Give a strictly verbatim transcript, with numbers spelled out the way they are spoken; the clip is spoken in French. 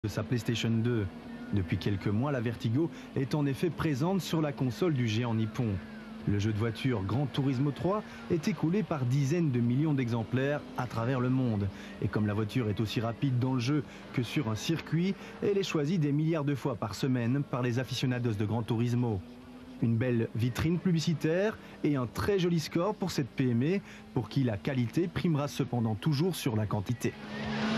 de sa PlayStation deux. Depuis quelques mois, la Vertigo est en effet présente sur la console du géant nippon. Le jeu de voiture Gran Turismo trois est écoulé par dizaines de millions d'exemplaires à travers le monde. Et comme la voiture est aussi rapide dans le jeu que sur un circuit, elle est choisie des milliards de fois par semaine par les aficionados de Gran Turismo. Une belle vitrine publicitaire et un très joli score pour cette P M E, pour qui la qualité primera cependant toujours sur la quantité.